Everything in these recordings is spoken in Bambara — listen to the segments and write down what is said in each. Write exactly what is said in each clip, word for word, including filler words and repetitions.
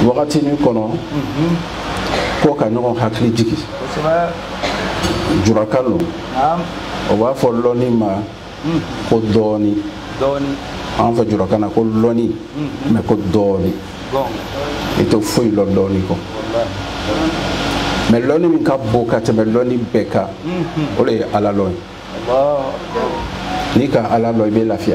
wakati ni kono ko ka ɲɔgɔn hakili jigi jurakalo o b'a fɔ lɔni ma ko dɔɔni an fɔ jurakana ko lɔni mais ko dɔɔni i tɛ foyi lɔ lɔni kɔ mais lɔni min ka bon ka tɛmɛ lɔni bɛɛ kan o de ye ala lɔ ye n'i ka ala lɔ i bɛ lafiya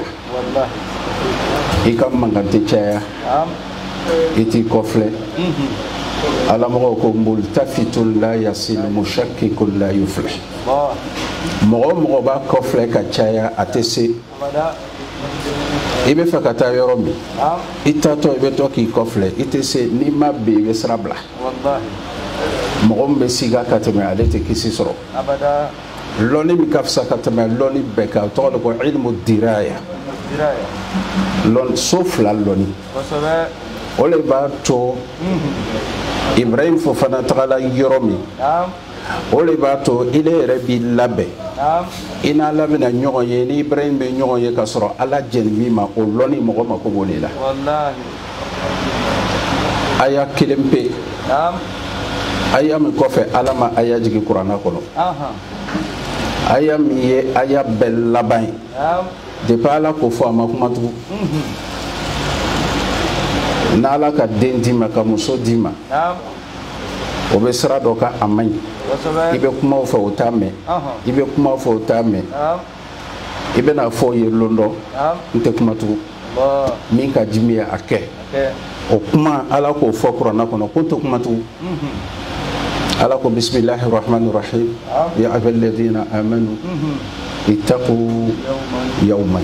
i ka mankan tɛ caya i t'i kɔfilɛ ala mɔgɔw ko multafitun la yasil mushakkikun la yuflih mɔgɔ mɔgɔ b'a kɔfilɛ ka caya a tɛ se i bɛ fɛ ka taa yɔrɔ min i taatɔ i bɛ to k'i kɔfilɛ i tɛ se n'i ma ben i bɛ sira bila mɔgɔ min bɛ siga ka tɛmɛ ale tɛ kisi sɔrɔ lɔni min ka fisa ka tɛmɛ lɔni bɛɛ kan o tɔgɔ de ko ilmu diraya lɔn so fila lɔni o de b'a to Ibrahim Fofana tagala yɔrɔ min o de b'a to ile yɛrɛ b'i labɛn i n'a labɛnna ɲɔgɔn ye ni Ibrahim bɛ ɲɔgɔn ye ka sɔrɔ ala jɛni min ma o lɔni mɔgɔ mako b'o de la aya kelen pe aya min kɔfɛ ala ma aya jigi kuranna kɔnɔ aya min ye aya bɛɛ laban ye depuis ala ko fɔ a ma kuma tugun n'ala ka den d'i ma ka muso d'i ma o bɛ sira dɔ kan a man ɲi i bɛ kumaw fɛ o t'a mɛn i bɛ kumaw fɛ o t'a mɛn i bɛna fɔ o ye lon dɔ n tɛ kuma tugun min ka ji min ye a kɛ o kuma ala k'o fɔ kuranna kɔnɔ ko n tɛ kuma tugun ala ko bisimilahi rahmani rahim ya ayyuhalladhina amanu ittaqu yawman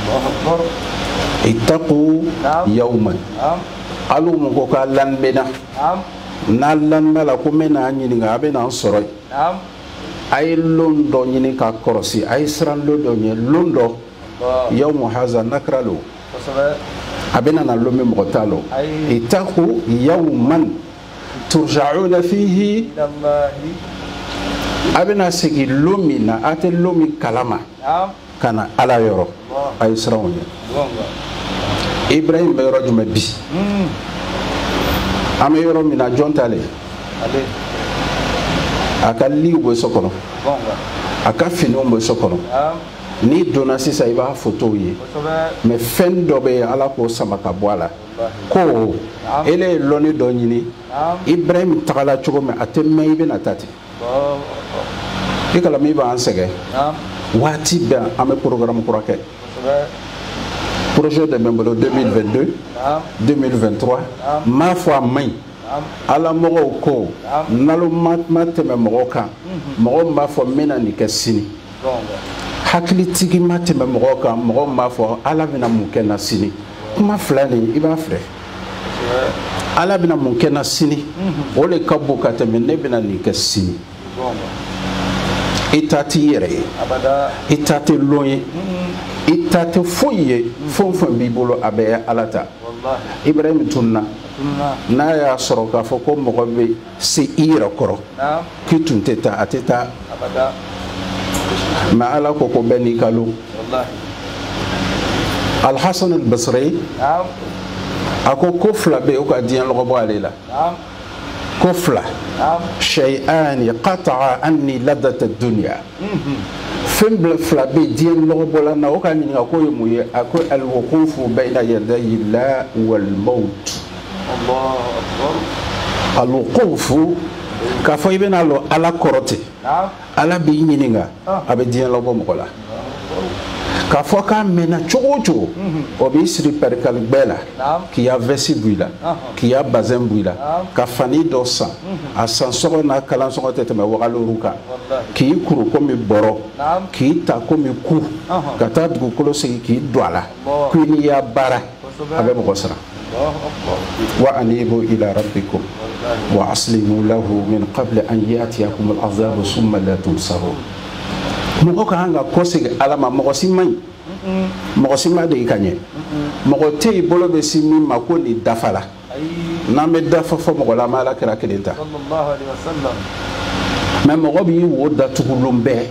ittaqu yawman alu mun ko ka lanbena na lanbela ko mena ɲininka a bɛna n sɔrɔ yen a ye lon dɔ ɲini ka kɔrɔsi a ye siran lon dɔ ɲɛ lon dɔ yawmu haza nakra lo a bɛna na lon min mɔgɔ t'a lɔ ittaqu yawman turja'una fihi a bɛna segin lon min na a tɛ lon min kalama ka na ala yɔrɔ a ye siran o ɲɛ Ibrahim bɛ yɔrɔ jumɛn bi an bɛ yɔrɔ min na jɔn t'ale a ka liw bɛ so kɔnɔ a ka finiw bɛ so kɔnɔ n'i donna sisan i b'a fotow ye mais fɛn dɔ bɛ yen ala k'o sama ka bɔ a la ko ele ye lɔnni dɔ ɲini Ibrahim tagala cogo min a tɛ mɛn i bɛna taa ten i kala min b'an sɛgɛn waati bɛɛ an bɛ programme kura kɛ projet de bɛ n bolo deux mille vingt-deux deux mille vingt-trois m'a fɔ a man ɲi ala mɔgɔw ko nalo ma tɛmɛ mɔgɔw kan mɔgɔw b'a fɔ n bɛna nin kɛ sini hakilitigi ma tɛmɛ mɔgɔw kan mɔgɔw b'a fɔ ala bɛna mun kɛ n na sini kuma fila nin i b'a filɛ ala bɛna mun kɛ n na sini o de ka bon ka tɛmɛ ne bɛna nin kɛ sini i ta t'i yɛrɛ ye i ta tɛ lɔn ye i ta tɛ foyi ye fɛn o fɛn b'i bolo a bɛɛ ye ala ta Ibrahim tunna n'a y'a sɔrɔ k'a fɔ ko mɔgɔ bɛ se i yɛrɛ kɔrɔ k'i tun tɛ taa a tɛ taa mais ala ko ko bɛɛ n'i ka lon Al-Hasan al-Basri a ko ko fila bɛ yen o ka diɲɛ lɔgɔ bɔ ale la ko fila shay'ani qata'a anni ladata dunya fɛn bɛɛ fila bɛ yen diɲɛ lɔgɔ bɔla na o ka ɲininka ko ye mun ye a ko al-wuqufu bayna yadayi la wal maut al-wuqufu k'a fɔ i bɛna lɔ ala kɔrɔ ten ala b'i ɲininka a bɛ diɲɛ lɔgɔ mɔgɔ la k'a fɔ k'a mɛnna cogo o cogo o b'i siri perikali gbɛ la k'i ya vɛsi bɔ i la k'i ya bazɛn bɔ i la ka fani dɔ san a san sɔgɔ n'a kalan sɔgɔ tɛ tɛmɛ wagaleru kan k'i kuru komi bɔrɔ k'i ta komi ku ka taa dugukolo sigi k'i don a la k'i n'i y'a baara a bɛ mɔgɔ siran wa anibu ila rabbikum wa aslimu lahu min qabli an ya'tiyakum al-azabu summa la tunsarun mɔgɔ ka kan ka kɔsegin ala ma mɔgɔ si man ɲi mɔgɔ si ma degi ka ɲɛ mɔgɔ tɛ yen bolo bɛ si min ma ko nin dafa la n'an bɛ dafa fɔ mɔgɔ la an bɛ ala kira kelen ta mais mɔgɔ b'i wo datugulon bɛɛ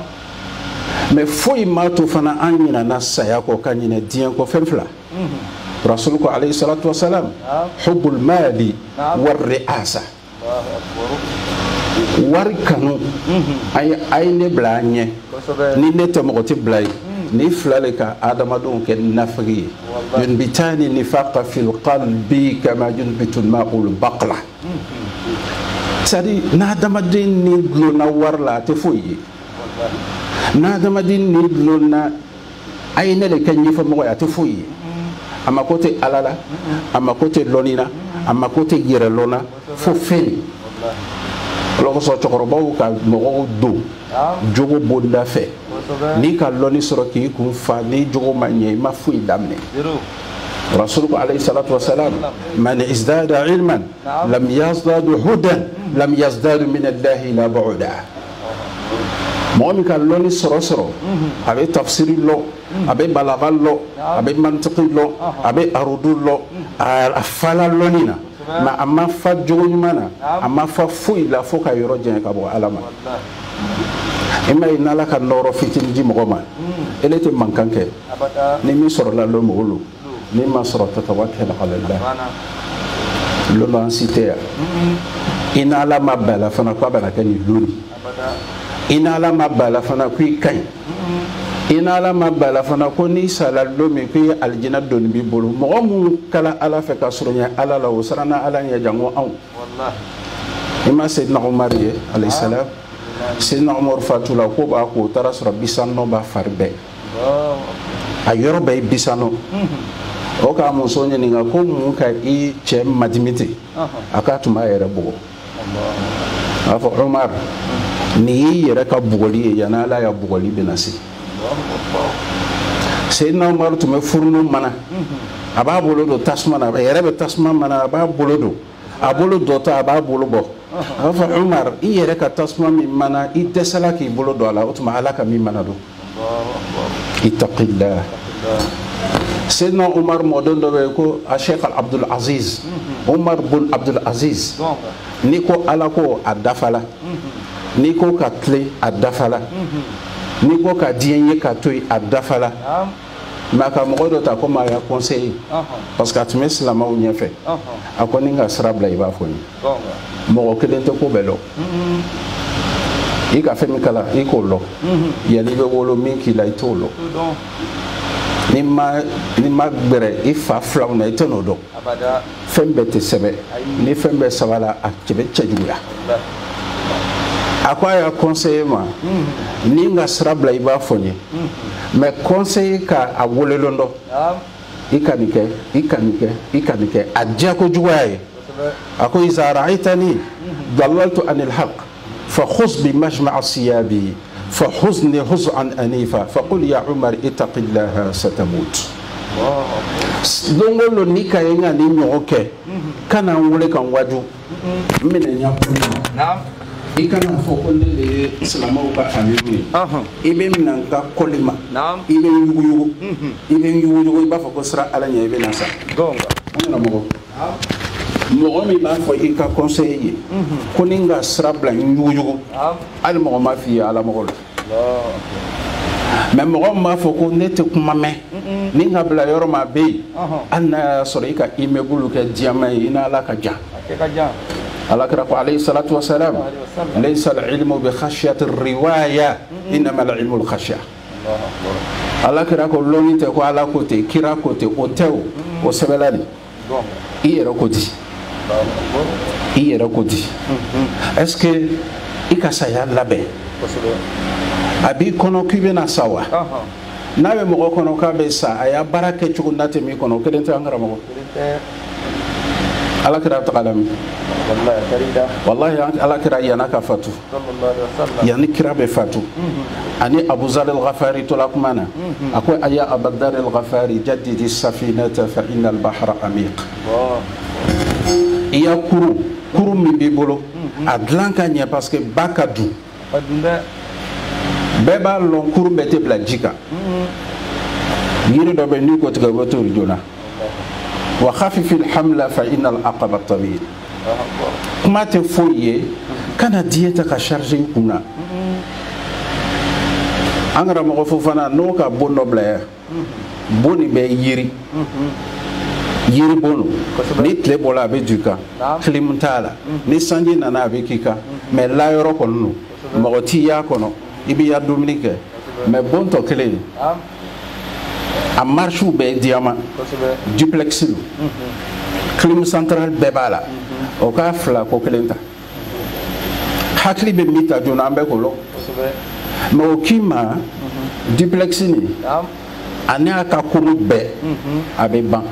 mais foyi m'a to fana an ɲinɛna saya kɔ ka ɲinɛ diɲɛ kɔ fɛn fila رسولك عليه الصلاة والسلام حب المال والرئاسة warikanu ay ay ne blanye ni nete mogoti blay ni flaleka adamadun ke nafri yunbitani nifaqa fil qalbi kama yunbitu al-ma'u al-baqla sadi na adamadin ni glona warla te foyi na adamadin ni glona ay ne le kanyi fa mo ya te foyi ama kote alala ama kote lonina ama kote yere lona fo fen loko so chokorobaw ka mogo do jogo bonda fe ni ka loni soro ki ku fa ni jogo manye ma fu damne rasulullah alayhi salatu wasalam man izdada ilman lam yazdad hudan lam yazdad min allah ila bu'da mo mi ka loni soro soro abe tafsir lo abe balagal lo abe mantiq lo abe arudul lo afala lonina ma amma fa jogo nyumana amma fa fu ila fo ka yoro jen ka bo alama ima ina la ka noro fitin ji mo ma elete mankanke ni mi soro la lo mo lo ni ma soro ta tawakkal ala allah lo no ansite ina la mabala fana ko bana kan luni ina la mabala fana ku kan ina la mabala fana ko ni sala lo mi ko aljina don bi bolo mo mu kala ala fe ka surunya ala la usrana ala ya jango aw wallahi ima sayyidna umar ye alayhi salam sayyidna umar fatula ko ba ko taras rabbi sanno ba farbe ayoro bay bisano o ka mo so nyani nga ko mu ka i che madimite akatu ma yere bugo allah afa umar ni yere ka bugoli yana la ya bugoli binasi Sayyidina Umar tume furnu mana aba bolo do tasma na yerebe tasma mana aba bolo do abolo do ta aba bolo bo afa Umar i yere ka tasma min mana i desala ki bolo do ala utma alaka min mana do ittaqillah Sayyidina Umar modon do ko a Sheikh Abdul Aziz Umar bin Abdul Aziz niko alako adafala niko ka tle adafala ni ko ka diyen ye ka toy adafala ma ka mo do ta ko ma ya conseil parce que atme islama o nyefe akoni nga srabla iba foni mo ko den to ko belo i ka femi kala i ko lo ya ni be wolo min ki lay to lo ni ma ni ma gbere i fa flaw na itono do abada fembe te sebe ni fembe sawala akebe chajuya akwaya conseiller ma ni nga srabla iba foni mais conseiller ka awole londo ikanike ikanike ikanike ajako juwaye ako iza ra'aitani dalaltu anil haqq fa khuz bi majma' siyabi fa huzni huz'an anifa fa qul ya umar ittaqillaha satamut longolo nika yenga ni nyoke kana wole kan waju mine nyapo naam ikana foko le islamo ba amiru aha ibe minanka kolima naam ibe yugu yugu ibe yugu yugu ba foko sra alanya ibe nasa gonga ona mo naam mo mi ba fo ika conseiller koninga sra bla yugu yugu naam al mo ma fi ala mo Allah mais mo ma foko nete kuma me ninga bla yoro ma be anna sorika imegulu ke diama ina la ka ja ka ja Allah kira alaihi salatu wasalam laysa al-ilmu bi khashyati ar-riwaya inma al-ilmu al-khashya Allah kira ko loni te ko ala ko te kira ko te o tew o sebelani iyera ko di iyera ko di est-ce que ikasa ya labe abi kono kibe na sawa nawe mo kono ka be sa aya barake chugo nate mi kono kedente angara mo ala kira taqalami wallahi karida wallahi ala kira yana ka fatu sallallahu alaihi wasallam yani kira be fatu ani abu zal al-ghafari tulakmana akwa aya abdar al-ghafari jaddid as-safinata fa inna al-bahra amiq iya kuru kuru mi be bolo adlanka nya parce que bakadu adunda beba lon kuru bete blajika yiri do be ni ko tiga wotor jona wa khafif al-hamla fa inna al-aqaba at-tawil kuma te foye kana dieta ka charger kuna angara mo fo fana no ka bonno blayer boni be yiri yiri bono ni tile bɔla a bɛ ju kan clim t'a la ni sanji nana a bɛ k'i kan mais layɔrɔ kɔni no mɔgɔ t'i y'a kɔnɔ i b'i ya dumuni kɛ mais bon tɔ kelen a marchew bɛɛ ye diamant duplex do clim central bɛɛ b'a la o k'a fila ko kelen ta hakili bɛ min ta joona an bɛ k'o lɔ mais o k'i ma duplex ni ani a ka kunu bɛɛ a bɛ ban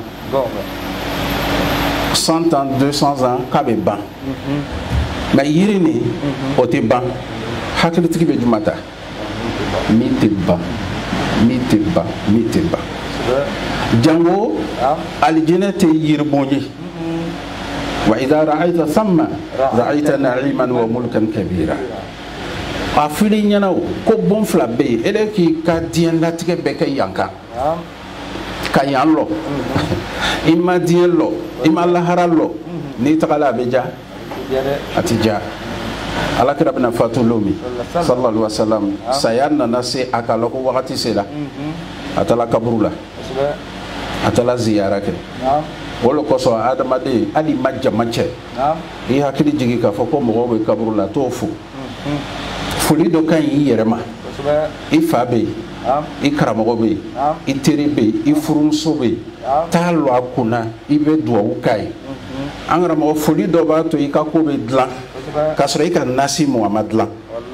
cent ans deux cents ans k'a bɛ ban mais yiri ni o tɛ ban hakilitigi bɛ juma ta min tɛ ban min tɛ ban min tɛ ban jango alijinɛ tɛ yiribon ye wa idha ra'ayta thamma ra'ayta na'iman wa mulkan kabira a fili ɲɛna o ko bon fila bɛ yen ele k'i ka diɲɛ latigɛ bɛɛ kɛ yan kan ka yan lɔ i ma diɲɛ lɔ i ma lahara lɔ n'i tagala a bɛ ja a ti ja alakira bɛna fatu don min sallallahu alaihi wasallam saya nana se a ka lɔ ko wagati sera a taara kaburu la a taara ziyara kɛ o de kosɔn adamaden hali ma jama cɛ i hakili jigin k'a fɔ ko mɔgɔw bɛ kaburu la t'o fo foli dɔ ka ɲi i yɛrɛ ma i fa bɛ yen i karamɔgɔ bɛ yen i teri bɛ yen i furumuso bɛ yen t'a lɔ a kunna i bɛ dugawu k'a ye an karamɔgɔ foli dɔ b'a to i ka ko bɛ dilan k'a sɔrɔ i ka nasi mɔn a ma dilan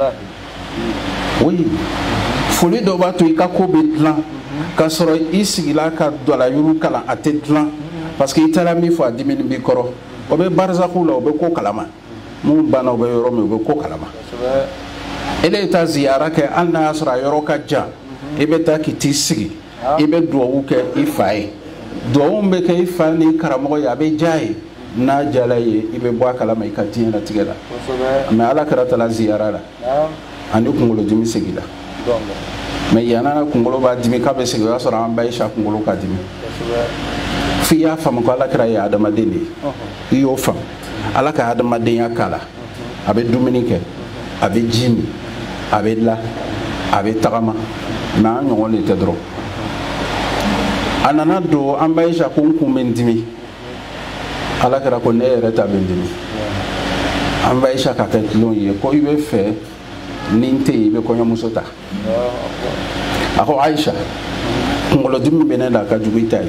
oui foli dɔ b'a to i ka ko bɛ dilan k'a sɔrɔ i sigila ka dɔlayuru kalan a tɛ dilan parce que i taara min fɔ a dimini b'i kɔrɔ o bɛ barzaku la o bɛ ko kalama mun banna o bɛ yɔrɔ min o bɛ ko kalama ele ye taa ziyara kɛ hali n'a y'a sɔrɔ a yɔrɔ ka jan i bɛ taa k'i t'i sigi i bɛ dugawu kɛ i fa ye dugawu bɛ kɛ i fa ni karamɔgɔ ye a bɛ diya ye n'a diyala ye i bɛ bɔ a kalama i ka diɲɛlatigɛ la mais ala kɛra taara ziyara la ani kunkolodimi segin la mais yanana kunkolo b'a dimi k'a bɛ segin o y'a sɔrɔ an ba Ayisa kunkolo ka dimi f'i y'a faamu ko ala kɛra ye adamaden de ye i y'o faamu ala ka adamadenya k'a la a bɛ dumuni kɛ a bɛ ji min a bɛ la a bɛ tagama mais an ɲɔgɔn de tɛ dɔrɔn a nana don an ba Ayisa ko n kun bɛ n dimi ala kɛra ko ne yɛrɛ ta bɛ n dimi an ba Ayisa ka kɛ tulon ye ko i bɛ fɛ ni n tɛ yen i bɛ kɔɲɔmuso ta a ko Ayisa kunkolodimi bɛ ne la ka jugu i ta ye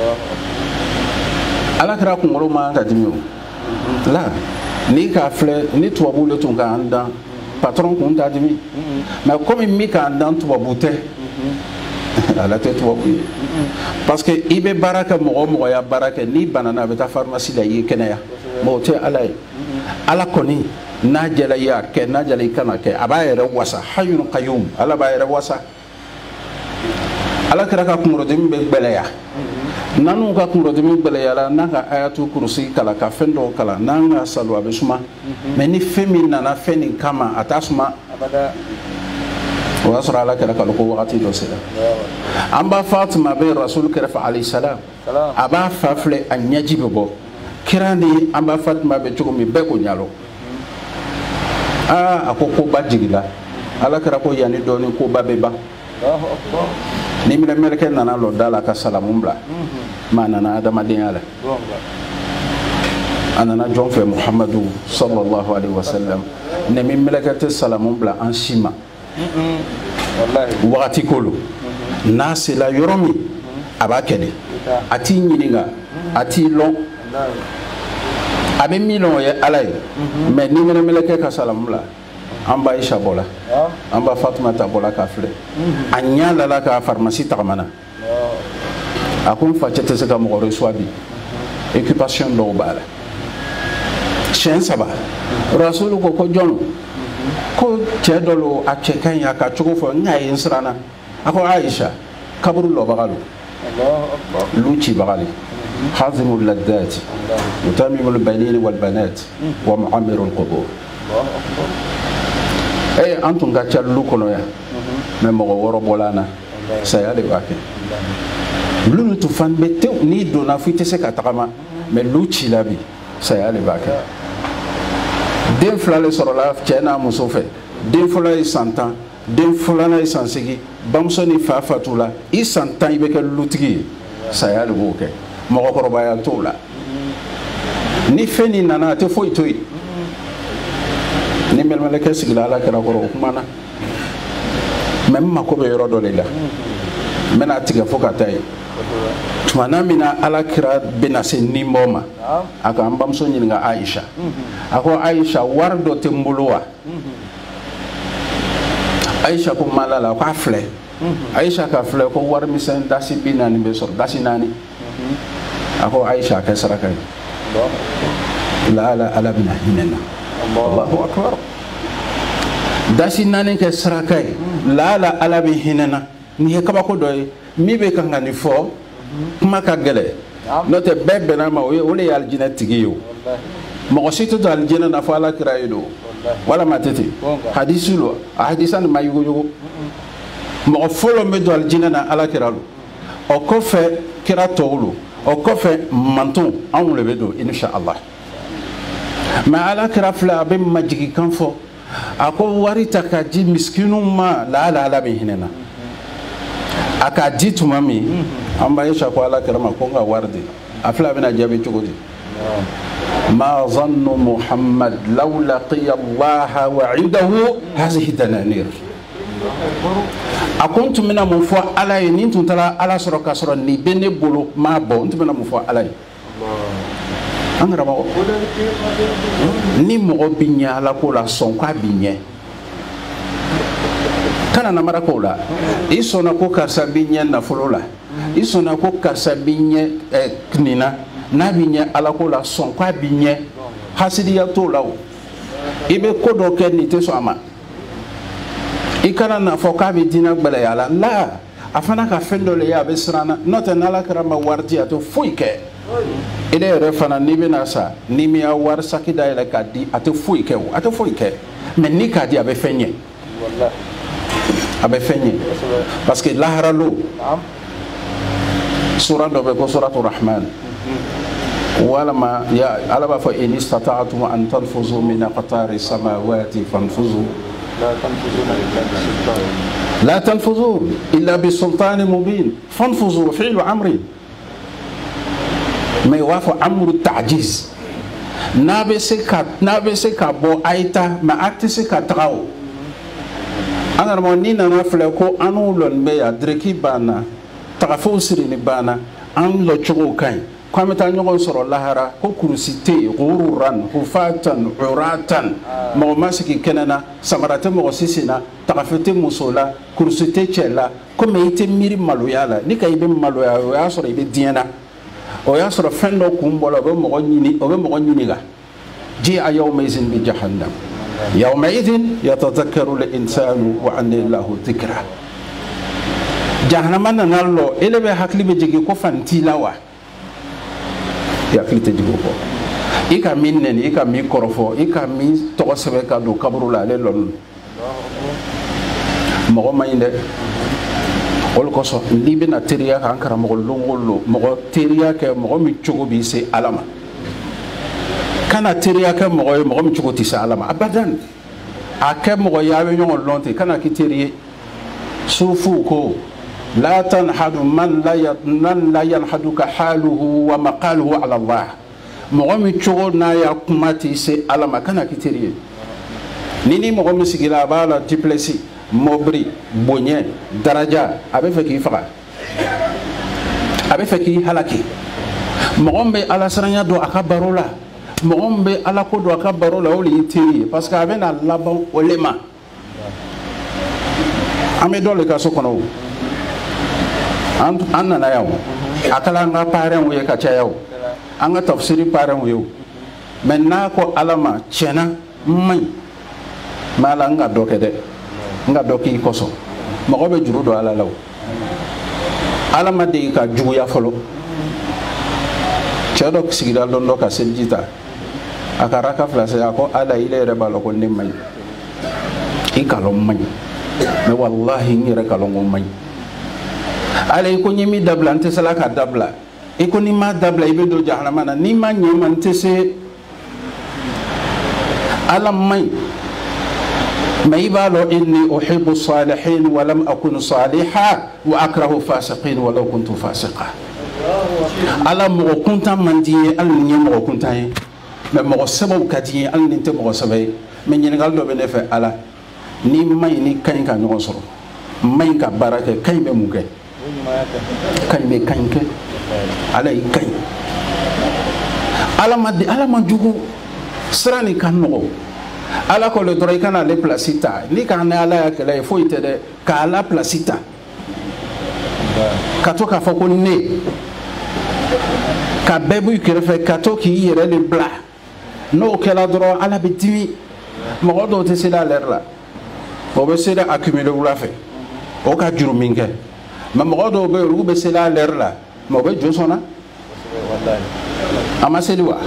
ala kɛra kunkolo ma ka dimi o la ni k'a filɛ ni tubabu le tun k'an dan patron kun t'a dimi mais komi min k'an dan tubabu tɛ ala tɛ tubabu ye parce que i bɛ baara kɛ mɔgɔ o mɔgɔ ya baara kɛ n'i banana a bɛ taa pharmacie la i ye kɛnɛya mais o tɛ ala ye ala kɔni n'a jɛla i y'a kɛ n'a jɛla i kana kɛ a b'a yɛrɛ wasa hayyun qayyum ala b'a yɛrɛ wasa ala kɛra ka kunkolodimi bɛ gbɛlɛya nanu ka kunkolodimi gbɛlɛyala n'an ka ayatu kurusi kalan ka fɛn dɔw kalan n'an ka salo a bɛ suma mais ni fɛn min nana fɛn nin kama a t'a suma o y'a sɔrɔ ala kɛra kalo ko wagati dɔ sera an ba Fatima bɛ rasul kɛrɛfɛ alayhi salam a b'a fa filɛ a ɲɛji bɛ bɔ kira ni an ba Fatima bɛ cogo min bɛɛ ko ɲalɔ aa a ko koba jigila ala kɛra ko yanni dɔɔni koba bɛ ban ni minɛ mɛlɛkɛ nana lɔ da la ka salamu bila ma nana adamadenya la a nana jɔn fɛ Muhamadu sallallahu alaihi wasallam ne min mɛlɛkɛ tɛ salamu bila an si ma wagati ko lo n'a sela yɔrɔ min a b'a kɛ de a t'i ɲininka a t'i lɔn a bɛ min lɔn o ye ala ye mais ni minɛ mɛlɛkɛ ka salamu bila an ba Ayisa bɔla an ba Fatima ta bɔla k'a filɛ a ɲɛ lala ka pharmacie tagamana a ko n facɛ tɛ se ka mɔgɔ reçoit bi occupation dɔw b'a la siɲɛ saba rasulu ko ko jɔn ko cɛ dɔ lo a cɛ ka ɲi a ka cogo fɔ n y'a ye n siranna a ko Ayisa kaburu lɔbaga lo lu cibaga le hazimu ladati mutamimul banini wal banat wa mu'amirul qubur eh an tun ka ca lu kɔnɔ yan mais mɔgɔ wɔɔrɔ bɔla an na saya de b'a kɛ lu ni tun fan bɛ tew n'i donna fo i tɛ se ka tagama mais lu cila bi saya de b'a kɛ den fila le sɔrɔla cɛ n'a muso fɛ den fɔlɔ ye san tan den filanan ye san seegin bamuso ni fa fatula i san tan i bɛ kɛ lutigi ye saya de b'o kɛ mɔgɔ kɔrɔbaya t'o la ni fɛn nin nana a tɛ foyi to yen ni mɛlɛmɛlɛkɛ sigila alakira kɔrɔ o kumana mɛ n mako bɛ yɔrɔ dɔ de la n bɛna tigɛ fo ka taa yen tumana min na alakira bɛna se nimɔ ma a ko an bamuso ɲininka Aisha a ko Aisha wari dɔ tɛ n bolo wa Aisha ko mala la ko a filɛ Aisha ka filɛ ko wari misɛn dasi bi naani bɛ sɔrɔ dasi naani a ko Aisha kɛ saraka ye la ala ala bɛna hinɛ na Allahu akbar dasi naani kɛ saraka ye la ala ala bɛ hinɛ na nin ye kabako dɔ ye min bɛ kan ka nin fɔ kuma ka gɛlɛ n'o tɛ bɛɛ bɛnna ma o ye o de ye alijinɛ tigi ye o mɔgɔ si tɛ to alijinɛ na fɔ alakira ye do walama tɛ ten hadisi lo a hadisa nin ma yugujugu mɔgɔ fɔlɔ bɛ to alijinɛ na alakira lo o kɔfɛ kira tɔw lo o kɔfɛ manton anw de bɛ don insha Allah mɛ alakira filɛ a bɛ majigi kan fɔ a ko wari ta ka di miskinu ma la ala ala bɛ hinɛ na a ka di tuma min an b'a ye ko alakira ma ko n ka wari di a filɛ a bɛna jaabi cogo di ma zannu Muhammad law laqiya Allah wa indahu hazihi dananir a ko n tun bɛna mun fɔ ala ye ni n tun taara ala sɔrɔ ka sɔrɔ nin bɛ ne bolo m'a bɔ n tun bɛna mun fɔ ala ye an karamɔgɔ ni mɔgɔ bɛ ɲɛ ala ko la sɔn k'a bɛ ɲɛ kana namara ko la i sɔnna ko karisa bɛ ɲɛ nafolo la i sɔnna ko karisa bɛ ɲɛ nin na n'a bɛ ɲɛ ala ko la sɔn k'a bɛ ɲɛ hasidiya t'o la o i bɛ ko dɔ kɛ nin tɛ sɔn a ma i kana n'a fɔ k'a bɛ diinɛ gbɛlɛya la la a fana ka fɛn dɔ le ye a bɛ siran na n'o tɛ n'ala kɛra ma wari di a tɛ foyi kɛ ele yɛrɛ fana n'i bɛna sa n'i mi y'a wari saki dayɛlɛ k'a di a tɛ foyi kɛ o a tɛ foyi kɛ mɛ ni k'a di a bɛ fɛn ɲɛ a bɛ fɛn ɲɛ parce que laharalo sura dɔ bɛ ko suratu rahman walama ya ala b'a fɔ in istata'tum an tanfuzu min aqtari samawati fanfuzu la tanfuzun illa bi sultanin mubin fanfuzu fi'lu amri mais wa fɔ amru ta'jiz n'a bɛ se ka n'a bɛ se ka bɔ a ye taa mais a tɛ se ka taga o an karamɔgɔ n'i nana filɛ ko an n'u lɔni bɛ yan direki banna tagafɛnw siri ni banna an lɔ cogow ka ɲi ko an bɛ taa ɲɔgɔn sɔrɔ lahara ko kurusi tɛ yen ghururan hufatan uratan mɔgɔ ma sigi kɛnɛ na samara tɛ mɔgɔ sisi na tagafɛn tɛ muso la kurusi tɛ cɛ la komi i tɛ miiri maloya la ni ka i bɛ maloya o y'a sɔrɔ i bɛ diɲɛ na o y'a sɔrɔ fɛn dɔ kun bɔra o bɛ mɔgɔ ɲini o bɛ mɔgɔ ɲininka ji a yawmaizin bi jahannam yawmaizin yatadhakkaru al-insanu wa anna lahu dhikra jahannama nana lɔ ele bɛ hakili bɛ jigin ko fan t'i la wa i hakili tɛ jigin o kɔ i ka min nɛni i ka min kɔrɔfɔ i ka min tɔgɔ sɛbɛn ka don kaburu la ale lɔnni mɔgɔ man ɲi dɛ olu kosɔn n'i bɛna teriya k'an karamɔgɔ longolo mɔgɔ teriya kɛ mɔgɔ min cogo b'i se ala ma kana teriya kɛ mɔgɔ ye mɔgɔ min cogo tɛ se ala ma abadan a kɛ mɔgɔ ye a bɛ ɲɔgɔn lɔn ten kana k'i teri ye sufu ko la tanhadu man la yanhaduka haluhu wa maqaluhu ala Allah mɔgɔ min cogo n'a ya kuma t'i se ala ma kana k'i teri ye ni ni mɔgɔ min sigira a b'a la diplɛsi mobri boɲɛ daraja a bɛ fɛ k'i faga a bɛ fɛ k'i halaki mɔgɔ min bɛ ala siranya don a ka baro la mɔgɔ min bɛ ala ko don a ka baro la o de y'i teri ye parce que a bɛna laban o le ma an bɛ dɔ le ka so kɔnɔ o an nana yan o a kɛla an ka parents ye ka caya o an ka tafsiri parents ye o mais n'a ko ala ma tiɲɛna n man ɲi mais ala n ka dɔ kɛ dɛ n ka dɔ k'i kosɔn mɔgɔ bɛ juru don ala la o ala ma degi ka juguya fɔlɔ cɛ dɔ sigira dɔn dɔ ka seliji ta a ka raka fila se a ko ala ile yɛrɛ b'a la ko ne man ɲi i kalon man ɲi mais wallahi n yɛrɛ kalon ko man ɲi ala i ko n ye min dabila n tɛ se la ka dabila i ko n'i ma dabila i bɛ don jahanama na n'i ma ɲɛ ma n tɛ se ala man ɲi mais i b'a dɔn inni uhibbu salihin wa lam akun saliha wa akrahu fasiqin walau kuntu fasiqa ala mɔgɔ kuntan man di ye hali ni ye mɔgɔ kuntan ye mais mɔgɔ sɛbɛw ka di ye hali ni tɛ mɔgɔ sɛbɛ ye mais ɲininkali dɔ bɛ ne fɛ ala ni ma ɲi ni ka ɲi ka ɲɔgɔn sɔrɔ ma ɲi ka baara kɛ ka ɲi bɛ mun kɛ ka ɲi bɛ ka ɲi kɛ ala y'i ka ɲi ala ma ala ma jugu sira ni ka nɔgɔ ala ko le dɔrɔn i kana ale place ta ni ka ne ala ya kɛlɛ ye foyi tɛ dɛ ka ala place ta ka to k'a fɔ ko ne ka bɛɛ b'i kɛrɛfɛ ka to k'i yɛrɛ de bila n'o kɛla dɔrɔn ala bɛ dimi mɔgɔ dɔw tɛ se ale yɛrɛ la o bɛ se accumuler wula fɛ o ka juru min kɛ mais mɔgɔ dɔw bɛ yen olu bɛ se ale yɛrɛ la mais o bɛ jo sɔnna a ma seli wa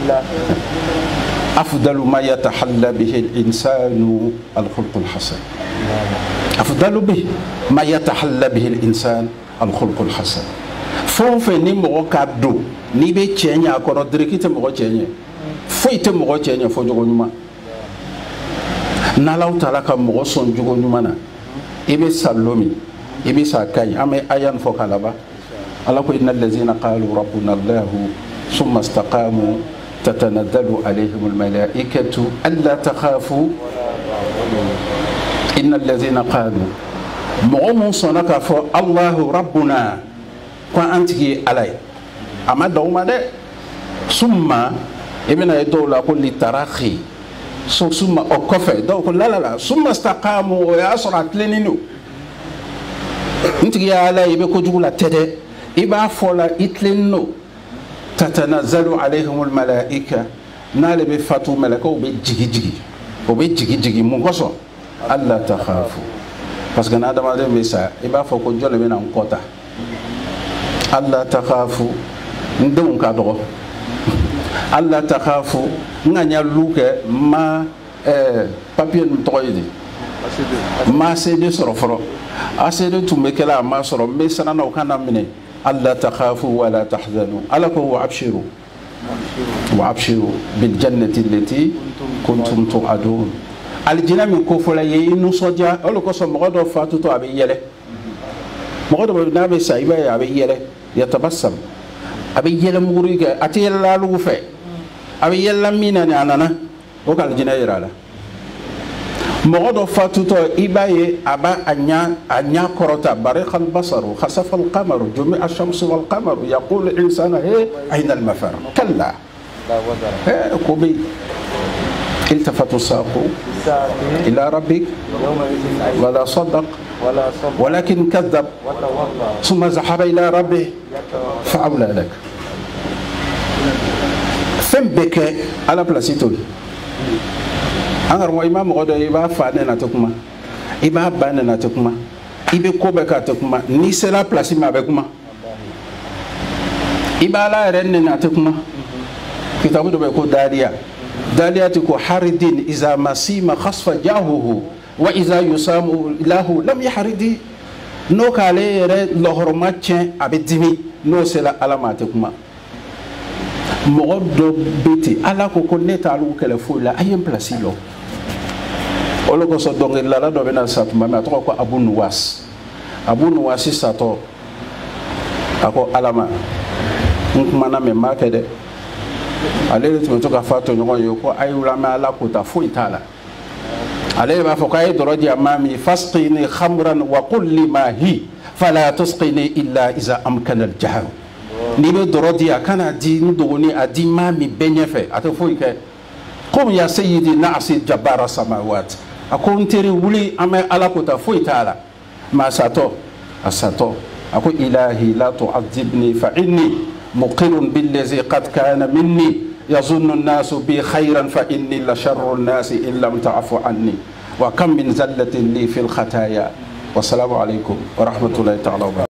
أفضل ما يتحلى به الإنسان الخلق الحسن أفضل به ما يتحلى به الإنسان الخلق الحسن فون فني مغو كادو ني بي تشينيا كورو دريكيت مغو تشينيا فويت مغو تشينيا فو جوغو نيما نالاو تالا كا مغو سون جوغو نيما نا إبي سالومي إبي ساكاي أمي أيان فو كالابا الله كو إن الذين قالوا ربنا الله ثم استقاموا تتنزل عليهم الملائكة ألا تخافوا إن الذين قالوا مؤمن صنك فو الله ربنا وأنتي علي أما دوما ده ثم ابن الدولة كل تراخي ثم أكفى دو لا لا لا ثم استقاموا ويأسرع لنينو أنتي علي يبقى جولا تده يبقى فولا إتلنو تتنزل عليهم الملائكة نال بفتو ملكة وبيجي جيجي وبيجي جيجي مغصو ألا تخافوا parce que nada made mesa iba fo ko jole bena nkota ألا تخافوا ndon ka do ألا تخافوا nganya luke ma eh papier num toyidi ma cede soro foro asede tumbe kala ma soro mesana no kana mine ألا تخافوا ولا تحزنوا ألا هو وأبشروا وأبشروا بالجنة التي كنتم توعدون الجنة من كفر ينو صجا أولو كسر مغادر فاتو أبي يله مغادر نبي سايبا أبي يله يتبسم أبي يله مغريك أتي الله لوفه أبي يله مينا نانا وكال الجنة يرالا مغادر فاتو إباية أبا أنيا أنيا كرتا بريق البصر خسف القمر جميع الشمس والقمر يقول الإنسان هي أين المفر كلا لا كوبي التفت الساق إلى ربك ولا صدق ولكن كذب ثم ذهب إلى ربه فأولى لك فم بك على بلاسيتو angar mo imam godo iba fane na tokuma iba bane na tokuma ibe kobe ka tokuma ni c'est la place ma be kuma iba la renne na tokuma kitabu do be ko daliya daliya ko haridin iza masima khasfa jahuhu wa iza yusamu lahu lam yahridi no kale re lohorma tien abedimi no c'est la alama tokuma mo do beti ala ko ko neta alu kele fo la ayem place yo olo ko so donge lala do bena sat mama to ko abu nuwas abu nuwas sato ako alama nkuma me make de ale to to ka fato nyon yo ko ayula ma ala ko ta fu itala ale ba fo kay doroji amami fasqini khamran wa qul lima hi fala tusqini illa iza amkana al jahr ni be doroji akana di ndogoni adi mami benyefe ato fu ke qum ya sayyidi na'si jabbara samawat akon teri wuli ame ala ko ta foi taala ma sato asato ako ilahi la tu'adhibni fa inni muqirun billazi qad kana minni yazunnu an-nasu bi khayran fa inni la sharru an-nasi in lam ta'fu anni wa kam min zallatin li fil khataya wa assalamu alaykum wa rahmatullahi ta'ala wa